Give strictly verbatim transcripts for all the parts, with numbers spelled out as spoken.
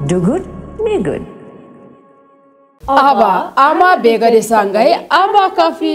Do good, be good. अब आमा बेगरीसँगै आमा कफी।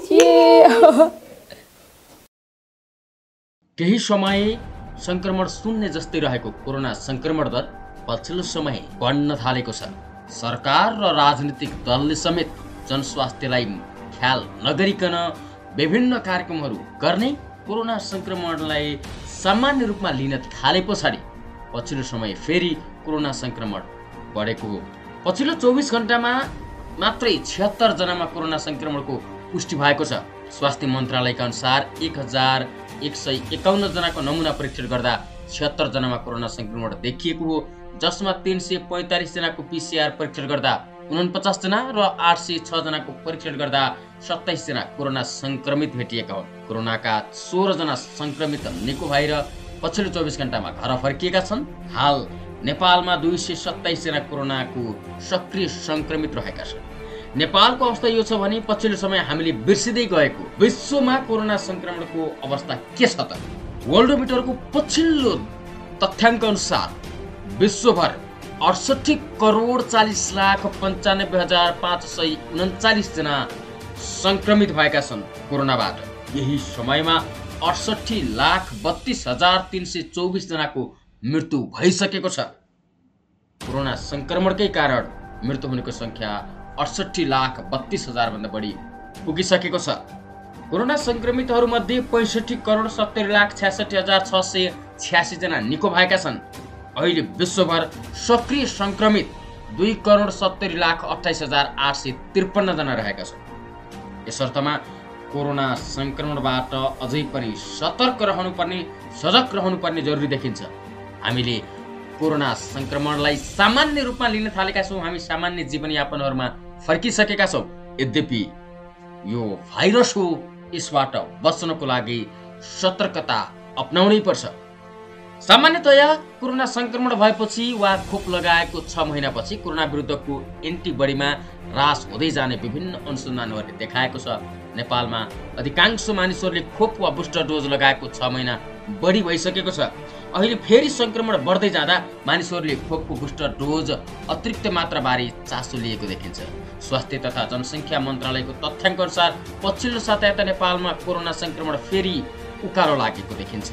केही समय संक्रमण शून्य जस्तै रहेको कोरोना संक्रमण दर पछिल्लो समय बढ्न थालेको छ। सरकार र राजनीतिक दलले समेत जनस्वास्थ्यलाई ख्याल नगरिकन विभिन्न कार्यक्रमहरू गर्ने कोरोना संक्रमणलाई सामान्य रूपमा लिन थाले पछाडि पछिल्लो समय फेरि कोरोना संक्रमण बढेको हो। पछिल्लो चौबिस घण्टामा मात्रै छिहत्तर जनामा कोरोना संक्रमणको पुष्टि भएको छ। स्वास्थ्य मन्त्रालयका अनुसार एक हजार एक सय एकाउन्न जनाको नमुना परीक्षण गर्दा छिहत्तर जनामा कोरोना संक्रमण देखिएको हो, जसमा तीन सय पैंतालीस जनाको पीसीआर परीक्षण गर्दा उनपचास जना र आठ सय छ जनाको परीक्षण गर्दा सत्ताइस जना कोरोना संक्रमित भेटिएका हुन्। कोरोनाका सोह्र जना संक्रमित निको भएर पछिल्लो चौबिस घण्टामा घर फर्किएका छन्। हाल नेपालमा दुई सय सत्ताइस जना कोरोनाको सक्रिय संक्रमित रहेका छन्। नेपालको अवस्था यो छ भने पछिल्लो समय हामीले बिर्सिँदै गएको विश्वमा कोरोना संक्रमणको अवस्था के छ त? वर्ल्डोमिटरको पछिल्लो तथ्याङ्क अनुसार विश्वभर अडसठी करोड चालीस लाख पन्चानब्बे हजार पाँच सय उन्चालिस जना संक्रमित भएका छन् कोरोनाबाट। यही समयमा अडसठी लाख बत्तीस हजार तीन सय चौबिस जनाको मृत्यु भइसकेको छ। कोरोना संक्रमणकै कारण मृत्यु हुनेको संख्या अडसठी लाख बत्तीस हजार भन्दा बढी पुगिसकेको छ। कोरोना संक्रमितहरू मध्ये पैंसठी करोड सत्तरी लाख छ्यासठी हजार छ सय छ्यासी जना निको भएका छन्। अहिले विश्वभर सक्रिय संक्रमित दुई करोड सत्तरी लाख अठाइस हजार आठ सय त्रिपन्न जना रहेका छन्। यसर्थमा कोरोना संक्रमणबाट अझै पनि सतर्क रहनुपर्ने, सजग रहनुपर्ने जरुरी देखिन्छ। हामीले कोरोना संक्रमणलाई सामान्य रूपमा लिन थालेका छौँ। हामी सामान्य जीवनयापनहरूमा फर्किसकेका छौँ। यद्यपि यो भाइरस हो, यसबाट बच्नको लागि सतर्कता अपनाउनै पर्छ। सामान्यतया कोरोना संक्रमण भएपछि वा खोप लगाएको छ महिनापछि कोरोना विरुद्धको एन्टिबडीमा ह्रास हुँदै जाने विभिन्न अनुसन्धानहरूले देखाएको छ। नेपालमा अधिकांश मानिसहरूले खोप वा बुस्टर डोज लगाएको छ महिना बढी भइसकेको छ। अहिले फेरि संक्रमण बढ्दै जाँदा मानिसहरूले खोपको बुस्टर डोज अतिरिक्त मात्राबारे चासो लिएको देखिन्छ। स्वास्थ्य तथा जनसङ्ख्या मन्त्रालयको तथ्याङ्क अनुसार पछिल्लो साता नेपालमा कोरोना संक्रमण फेरि उकालो लागेको देखिन्छ।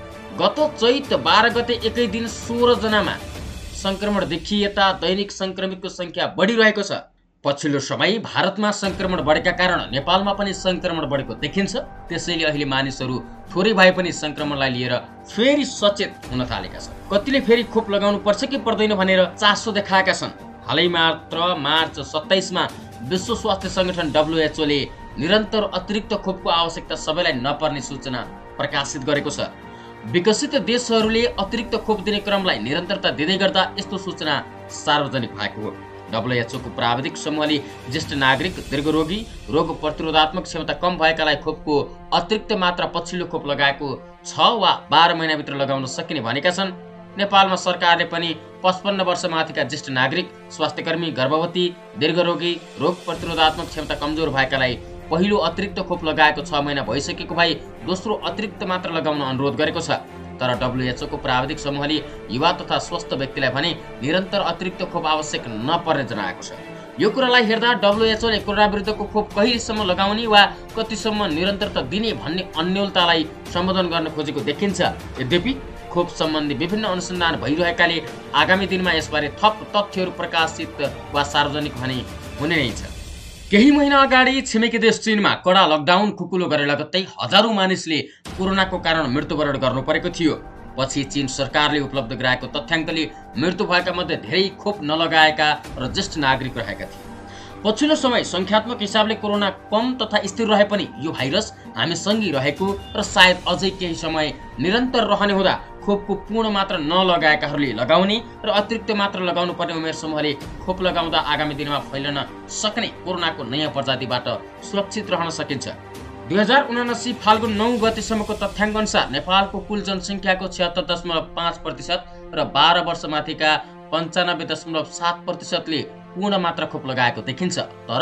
गत चैत बाह्र गते एकै दिन सोह्र जनामा संक्रमण देखिएता दैनिक संक्रमितको संख्या बढिरहेको छ। पछिल्लो समय भारतमा संक्रमण बढेका कारण नेपालमा पनि संक्रमण बढेको देखिन्छ। त्यसैले अहिले मानिसहरू थोरै भए पनि संक्रमणलाई लिएर फेरि सचेत हुन थालेका छन्। कतिले फेरि खोप लगाउनु पर्छ कि पर्दैन भनेर चासो देखाएका छन्। हालै मात्र मार्च सत्ताइसमा विश्व स्वास्थ्य संगठन डब्ल्युएचओ ले निरन्तर अतिरिक्त खोपको आवश्यकता सबैलाई नपर्ने सूचना प्रकाशित गरेको छ। विकसित देशहरूले अतिरिक्त खोप दिने क्रमलाई निरन्तरता दिँदै गर्दा यस्तो सूचना सार्वजनिक भएको हो। डब्ल्युएचओ को प्राविधिक समूहले ज्येष्ठ नागरिक, दीर्घरोगी, रोग प्रतिरोधात्मक क्षमता कम भएकालाई खोपको अतिरिक्त मात्रा पछिल्लो खोप लगाएको छ वा बाह्र महिनाभित्र लगाउन सकिने भनेका छन्। नेपालमा सरकारले पनि पचपन्न वर्ष माथिका ज्येष्ठ नागरिक, स्वास्थ्यकर्मी, गर्भवती, दीर्घरोगी, रोग प्रतिरोधात्मक क्षमता कमजोर भएकालाई पहिलो अतिरिक्त खोप लगाएको छ महिना भइसकेको भई दोस्रो अतिरिक्त मात्रा लगाउन अनुरोध गरेको छ। तर डब्ल्युएचओ को प्राविधिक समूहले युवा तथा स्वस्थ व्यक्तिलाई भने निरन्तर अतिरिक्त खोप आवश्यक नपर्ने जनाएको छ। यो कुरालाई हेर्दा डब्ल्युएचओ ले कोरोना विरुद्धको खोप कहिलेसम्म लगाउने वा कतिसम्म निरन्तरता दिने भन्ने अन्योलतालाई सम्बोधन गर्न खोजेको देखिन्छ। यद्यपि खोप सम्बन्धी विभिन्न अनुसन्धान भइरहेकाले आगामी दिनमा यसबारे थप तथ्यहरू प्रकाशित वा सार्वजनिक भने हुने नै छ। केही महिना अगाडि छिमेकी देश चीनमा कडा लकडाउन खुकुलो गरे लगत्तै हजारौं मानिसले कोरोनाको कारण मृत्युवरण गर्नु परेको थियो। पछि चीन सरकारले उपलब्ध गराएको तथ्याङ्कले मृत्यु भएका मध्ये धेरै खोप नलगाएका र ज्येष्ठ नागरिक रहेका थिए। पछिल्लो समय संख्यात्मक हिसाबले कोरोना कम तथा स्थिर रहे पनि यो भाइरस हामीसँगै रहेको र सायद अझै केही समय निरन्तर रहने हुँदा खोपको पूर्ण मात्रा नलगाएकाहरूले लगाउने र अतिरिक्त मात्रा लगाउनु पर्ने उमेर समूहले खोप लगाउँदा आगामी दिनमा फैलन सक्ने कोरोनाको नयाँ प्रजातिबाट सुरक्षित रहन सकिन्छ। दुई हजार उनासी फाल्गुन नौ गतेसम्मको तथ्याङ्क अनुसार नेपालको कुल जनसङ्ख्याको छिहत्तर दशमलव पाँच प्रतिशत र बाह्र वर्षमाथिका पन्चानब्बे दशमलव सात प्रतिशतले पूर्ण मात्रा खोप लगाएको देखिन्छ। तर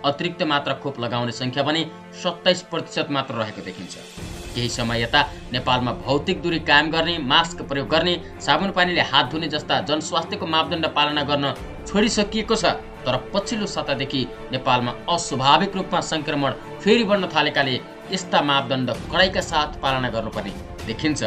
अतिरिक्त मात्रा खोप लगाउने संख्या पनि सत्ताइस प्रतिशत मात्र रहेको देखिन्छ। केही समय यता नेपालमा भौतिक दूरी कायम गर्ने, मास्क प्रयोग गर्ने, साबुन पानीले हात धुने जस्ता जनस्वास्थ्यको मापदण्ड पालना गर्न छोडिसकिएको छ। तर पछिल्लो सातादेखि नेपालमा अस्वाभाविक रूपमा संक्रमण फेरि बढ्न थालेकाले यस्ता मापदण्ड कडाइका साथ पालना गर्नुपर्ने देखिन्छ।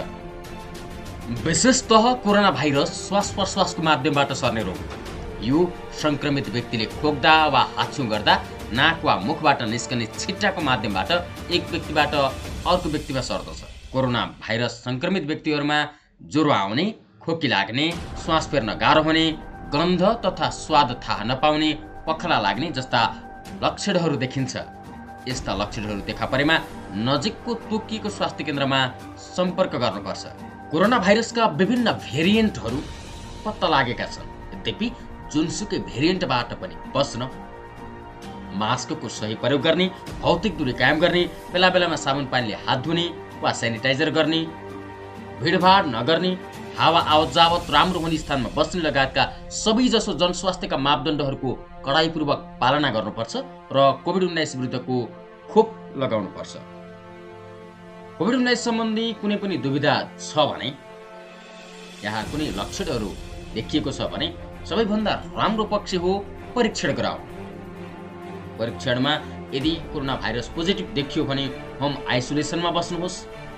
विशेषतः कोरोना भाइरस श्वास प्रश्वासको माध्यमबाट सर्ने रोग। यो संक्रमित व्यक्तिले खोक्दा वा हाछ्यौं गर्दा नाक वा मुखबाट निस्कने छिट्टाको माध्यमबाट एक व्यक्तिबाट अर्को व्यक्तिमा सर्दछ। कोरोना भाइरस संक्रमित व्यक्तिहरूमा ज्वरो आउने, खोकी लाग्ने, श्वास फेर्न गाह्रो हुने, गन्ध तथा स्वाद थाहा नपाउने, पखला लाग्ने जस्ता लक्षणहरू देखिन्छ। यस्ता लक्षणहरू देखा परेमा नजिकको तोकिएको स्वास्थ्य केन्द्रमा सम्पर्क गर्नुपर्छ। कोरोना भाइरसका विभिन्न भेरिएन्टहरू पत्ता लागेका छन्। यद्यपि जुनसुकै भेरिएन्टबाट पनि बच्न मास्कको सही प्रयोग गर्ने, भौतिक दूरी कायम गर्ने, बेला बेलामा साबुन पानीले हात धुने वा सेनिटाइजर गर्ने, भिडभाड नगर्ने, हावा आवत जावत राम्रो हुने स्थानमा बस्ने लगायतका सबैजसो जनस्वास्थ्यका मापदण्डहरूको कडाइपूर्वक पालना गर्नुपर्छ र कोभिड उन्नाइस विरुद्धको खोप लगाउनुपर्छ। कोभिड उन्नाइस सम्बन्धी कुनै पनि दुविधा छ भने, यहाँ कुनै लक्षणहरू देखिएको छ भने सबैभन्दा राम्रो पक्ष हो परीक्षण गराउनु। परीक्षणमा यदि कोरोना भाइरस पोजिटिभ देखियो भने होम आइसोलेसनमा बस्नुहोस्।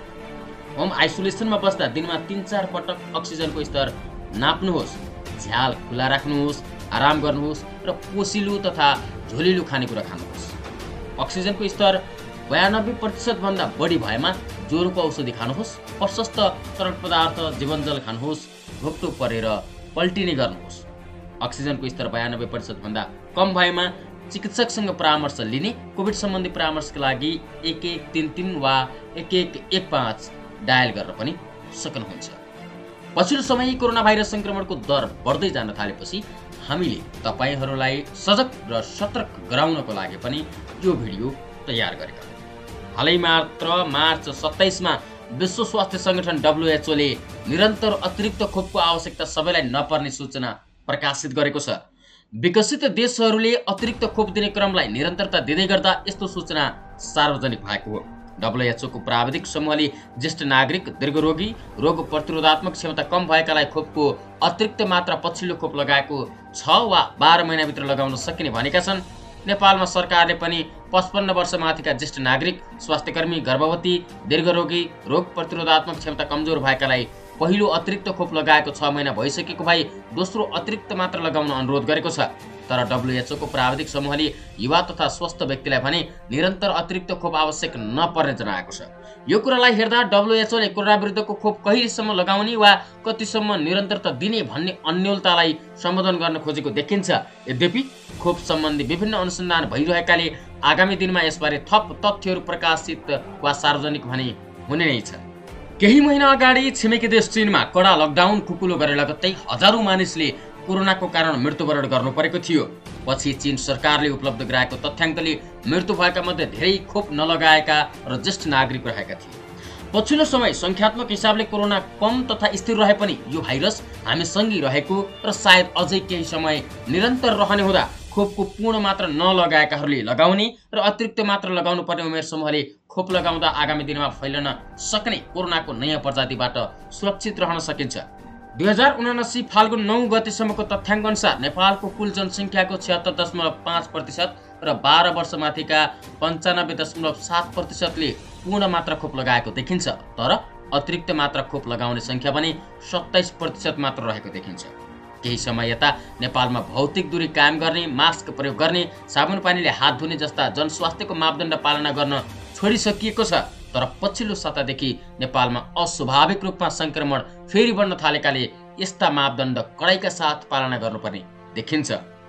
होम आइसोलेसनमा बस्दा दिनमा तीन चार पटक अक्सिजनको स्तर नाप्नुहोस्। झ्याल खुला राख्नुहोस्, आराम गर्नुहोस् र पोसिलो तथा झोलिलो खानेकुरा खानुहोस्। अक्सिजनको स्तर बयानब्बे प्रतिशत भन्दा बढी भएमा ज्वरोको औषधि खानुहोस्। प्रशस्त तरल पदार्थ जीवनजल खानुहोस्। घोप्टो परेर पल्टिने गर्नुहोस्। अक्सिजनको स्तर बयानब्बे प्रतिशत भन्दा कम भएमा चिकित्सकसँग परामर्श लिने। कोभिड सम्बन्धी परामर्शका लागि एक एक तीन तीन वा एक एक एक पाँच डायल गर्न पनि सक्नुहुन्छ। पछिल्लो समय कोरोना भाइरस संक्रमणको दर बढ्दै जान थालेपछि हामीले तपाईहरूलाई सजग र सतर्क गराउनको लागि पनि यो भिडियो तयार गरेका हौं। हालै मात्र मार्च सत्ताइसमा विश्व स्वास्थ्य संगठन डब्ल्युएचओ ले निरन्तर अतिरिक्त खोपको आवश्यकता सबैलाई नपर्ने सूचना प्रकाशित गरेको छ। विकसित देशहरूले अतिरिक्त खोप दिने क्रमलाई निरन्तरता दिँदै गर्दा यस्तो सूचना सार्वजनिक भएको हो। डब्ल्युएचओ को प्राविधिक समूहले ज्येष्ठ नागरिक, दीर्घरोगी, रोग प्रतिरोधात्मक क्षमता कम भएकालाई खोपको अतिरिक्त मात्रा पछिल्लो खोप लगाएको छ वा बाह्र महिनाभित्र लगाउन सकिने भनेका छन्। नेपालमा सरकारले पनि पचपन्न वर्षमाथिका ज्येष्ठ नागरिक, स्वास्थ्यकर्मी, गर्भवती, दीर्घरोगी, रोग प्रतिरोधात्मक क्षमता कमजोर भएकालाई पहिलो अतिरिक्त खोप लगाएको छ महिना भइसकेको भई दोस्रो अतिरिक्त मात्रा लगाउन अनुरोध गरेको छ। तर डब्ल्युएचओ को प्राविधिक समूहले युवा तथा स्वस्थ व्यक्तिलाई भने निरन्तर अतिरिक्त खोप आवश्यक नपर्ने जनाएको छ। यो कुरालाई हेर्दा डब्ल्युएचओ ले कोरोना विरुद्धको खोप कहिलेसम्म लगाउने वा कतिसम्म निरन्तरता दिने भन्ने अन्योलतालाई सम्बोधन गर्न खोजेको देखिन्छ। यद्यपि खोप सम्बन्धी विभिन्न अनुसन्धान भइरहेकाले आगामी दिनमा यसबारे थप तथ्यहरू प्रकाशित वा सार्वजनिक भने हुने नै छ। केही महिना अगाडि छिमेकी देश चीनमा कडा लकडाउन खुकुलो गरे लगत्तै हजारौं मानिसले कोरोनाको कारण मृत्युवरण गर्नु परेको थियो। पछि चीन सरकारले उपलब्ध गराएको तथ्याङ्कले मृत्यु भएका मध्ये धेरै खोप नलगाएका र ज्येष्ठ नागरिक रहेका थिए। पछिल्लो समय संख्यात्मक हिसाबले कोरोना कम तथा स्थिर रहे पनि यो भाइरस हामीसँगै रहेको र सायद अझै केही समय निरन्तर रहने हुँदा खोपको पूर्ण मात्रा नलगाएकाहरूले लगाउने र अतिरिक्त मात्रा लगाउनु पर्ने उमेर समूहले खोप लगाउँदा आगामी दिनमा फैलन सक्ने कोरोनाको नयाँ प्रजातिबाट सुरक्षित रहन सकिन्छ। दुई हजार उनासी फाल्गुन नौ गतेसम्मको तथ्याङ्क अनुसार नेपालको कुल जनसङ्ख्याको छिहत्तर दशमलव पाँच प्रतिशत र बाह्र वर्षमाथिका पन्चानब्बे दशमलव सात प्रतिशतले पूर्ण मात्रा खोप लगाएको देखिन्छ। तर अतिरिक्त मात्रा खोप लगाउने सङ्ख्या पनि सत्ताइस प्रतिशत मात्र रहेको देखिन्छ। केही समय यता नेपालमा भौतिक दूरी कायम गर्ने, मास्क प्रयोग गर्ने, साबुन पानीले हात धुने जस्ता जनस्वास्थ्यको मापदण्ड पालना गर्न छोडिसकिएको छ। तर पछिल्लो सातादेखि नेपालमा अस्वाभाविक रूपमा संक्रमण फेरि बढ्न थालेकाले यस्ता मापदण्ड कडाइका साथ पालना गर्नुपर्ने देखिन्छ।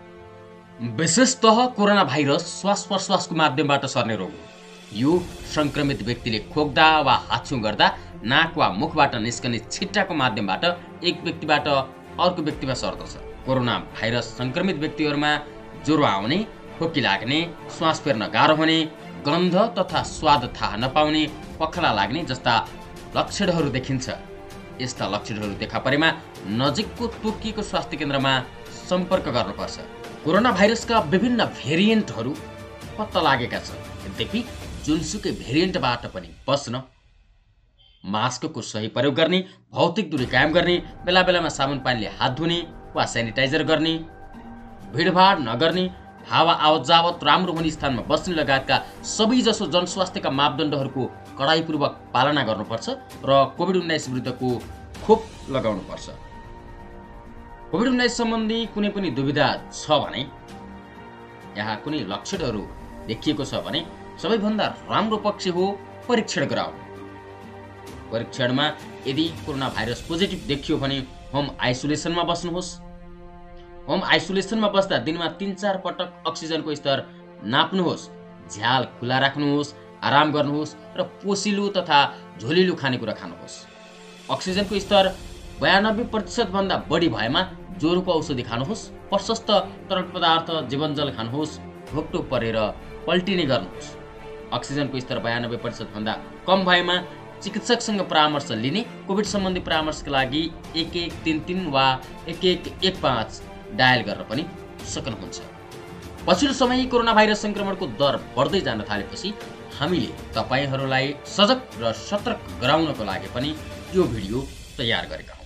विशेषतः कोरोना भाइरस श्वास प्रश्वासको माध्यमबाट सर्ने रोग हो। यो संक्रमित व्यक्तिले खोक्दा वा हाछ्यौं गर्दा नाक वा मुखबाट निस्कने छिट्टाको माध्यमबाट एक व्यक्तिबाट अर्को व्यक्तिमा सर्दछ। कोरोना भाइरस संक्रमित व्यक्तिहरूमा ज्वरो आउने, खोकी लाग्ने, श्वास फेर्न गाह्रो हुने, गन्ध तथा स्वाद थाहा नपाउने, पखला लाग्ने जस्ता लक्षणहरू देखिन्छ। यस्ता लक्षणहरू देखा परेमा नजिकको तोकिएको स्वास्थ्य केन्द्रमा सम्पर्क गर्नुपर्छ। कोरोना भाइरसका विभिन्न भेरिएन्टहरू पत्ता लागेका छन्। यद्यपि जुनसुकै भेरिएन्टबाट पनि बस्न मास्कको सही प्रयोग गर्ने, भौतिक दूरी कायम गर्ने, बेला बेलामा साबुन पानीले हात धुने वा सेनिटाइजर गर्ने, भिडभाड नगर्ने, हावा आवत जावत राम्रो हुने स्थानमा बस्ने लगायतका सबैजसो जनस्वास्थ्यका मापदण्डहरूको कडाइपूर्वक पालना गर्नुपर्छ र कोभिड उन्नाइस विरुद्धको खोप लगाउनुपर्छ। कोभिड उन्नाइस सम्बन्धी कुनै पनि दुविधा छ भने, यहाँ कुनै लक्षणहरू देखिएको छ भने सबैभन्दा राम्रो पक्ष हो परीक्षण गराउनु। परीक्षणमा यदि कोरोना भाइरस पोजिटिभ देखियो भने होम आइसोलेसनमा बस्नुहोस्। होम आइसोलेसनमा बस्दा दिनमा तीन चार पटक अक्सिजनको स्तर नाप्नुहोस्, झ्याल खुला राख्नुहोस्, आराम गर्नुहोस् र पोसिलो तथा झोलिलो खानेकुरा खानुहोस्। अक्सिजनको स्तर बयानब्बे प्रतिशत भन्दा बढी भएमा ज्वरोको औषधि खानुहोस्, प्रशस्त तरल पदार्थ जीवनजल खानुहोस्, घोप्टो परेर पल्टिने गर्नुहोस्। अक्सिजनको स्तर बयानब्बे प्रतिशत भन्दा कम भएमा चिकित्सकसँग परामर्श लिने, कोभिड सम्बन्धी परामर्शका लागि एक एक तीन तीन वा एक एक एक पाँच डायल गर्न पनि सक्नुहुन्छ। पछिल्लो समय कोरोना भाइरस संक्रमणको दर बढ्दै जान थालेपछि हामीले तपाईहरूलाई सजग र सतर्क गराउनको लागि पनि यो भिडियो तयार गरेका हौं।